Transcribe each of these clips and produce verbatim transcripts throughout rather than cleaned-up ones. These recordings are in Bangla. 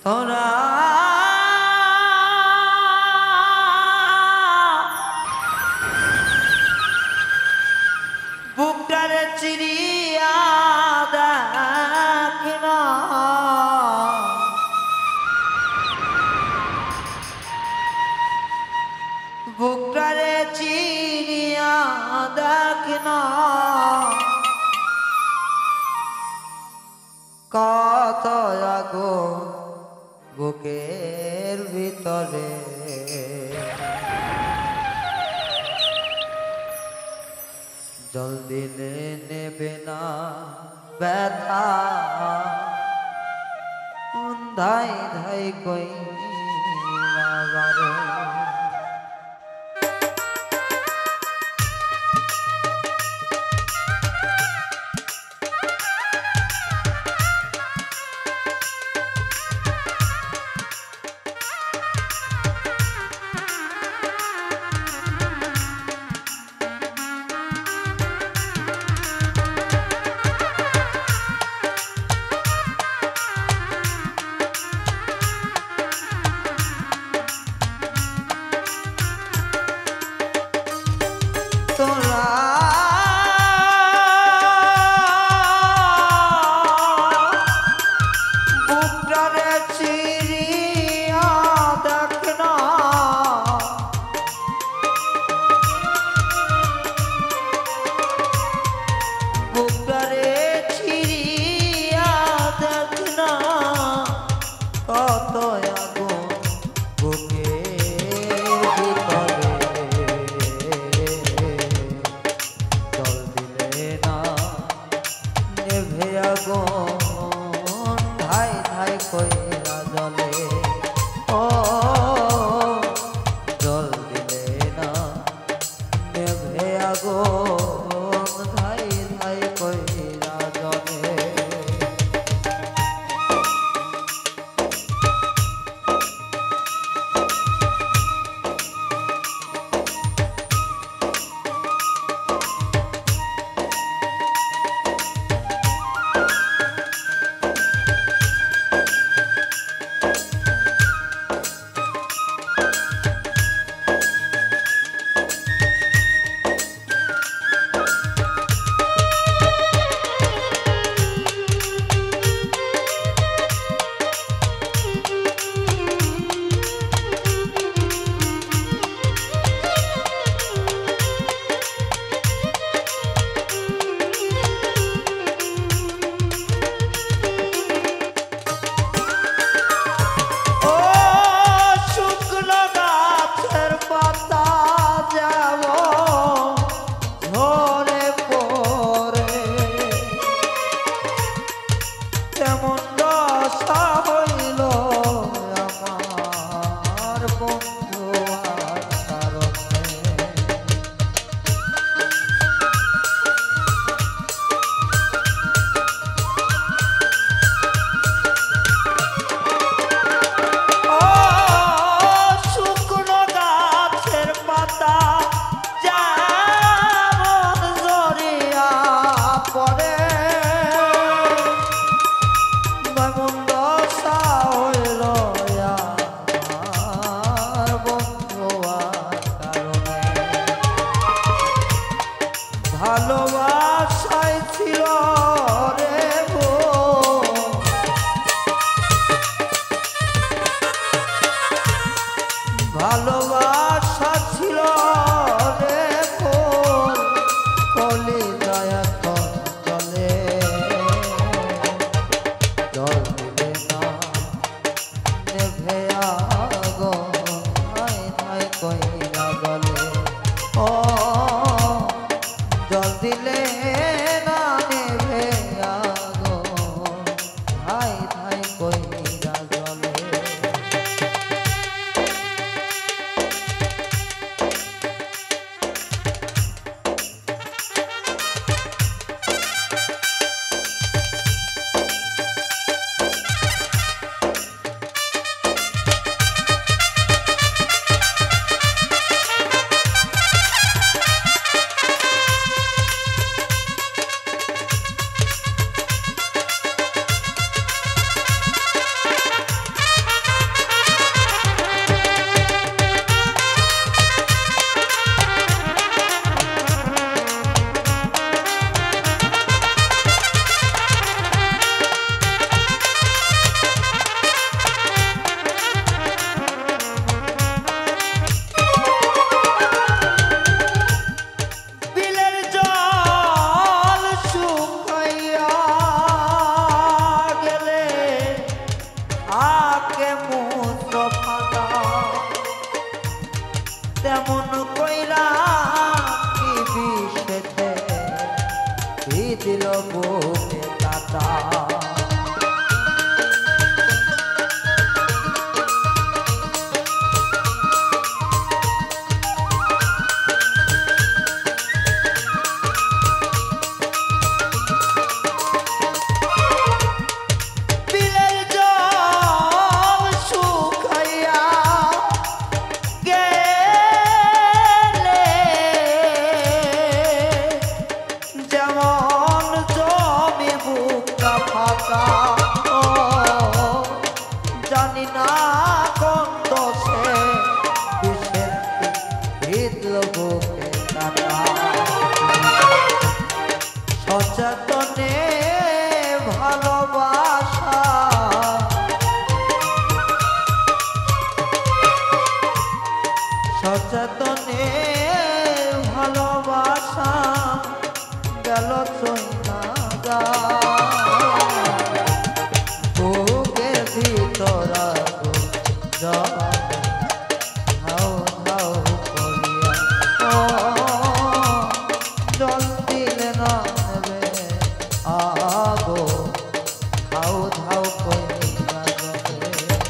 তোরা বুকটারে চিরিয়া দেখ না, বুকটারে চিরিয়া দেখ না, কত আগুন বুকের ভিতরে, জল দিলে নেবে না ব্যথা, ধাই ধাই কই বাবারে। দিল বুকে কাটা জানি না কোন দোষে বিষের হৃদল বুকে কাটা সচেতনে ভালোবাসা সচেতনে ভালোবাসা গেল চইনা যা তোরা হাও হাও করিয়া জল দিলে না নেবে আগো হাও হাও করিয়া যাবে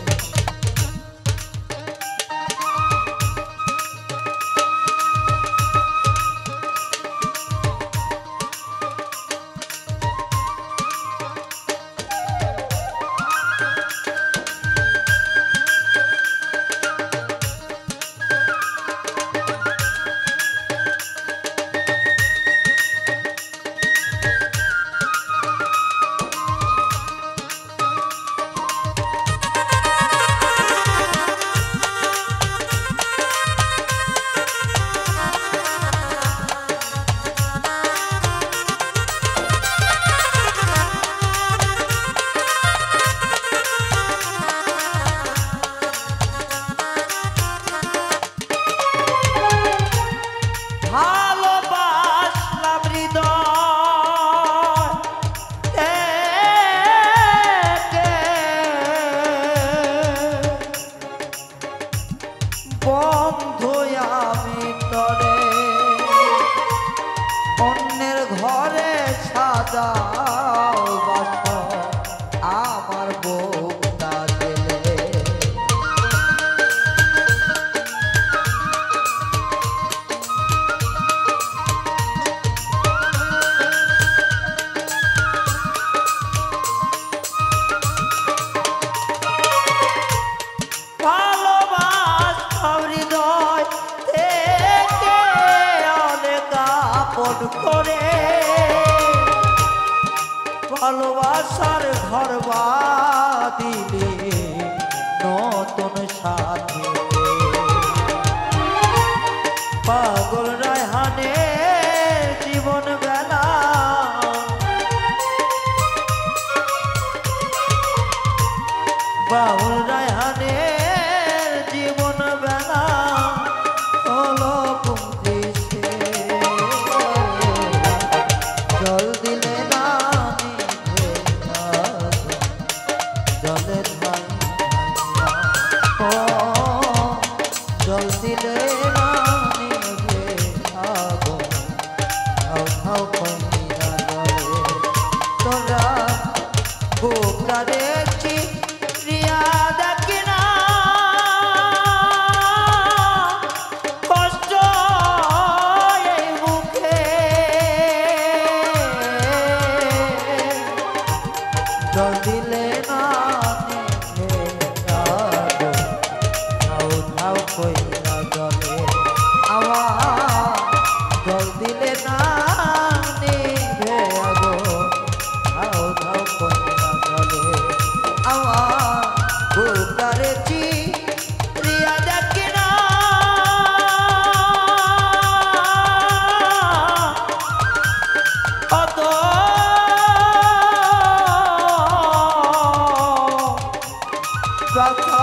বন্ধু আমি তরে অন্যের ঘরে সাজাও বাসো আমার বুকটা দিলে করে ভালোবাসার ঘর বাঁধিলে নতুন সাথী পাগল রায়হানে জীবন বেলা বাউল রায়হানে জীবন বেলা হলো জল দিলে না জলের জল দিলে না নিভে আগো হাও হাও কইরা জলে তোরা বুকারে চিরিয়া দেখি না কষ্ট এই বুকে জল দিলে না নিভে আগো হাও হাও কইরা জলে আমার জল দিলে না নিভে আগো হাও হাও কইরা জলে আমার বুকারে চিরিয়া দেখি না কত ব্যথা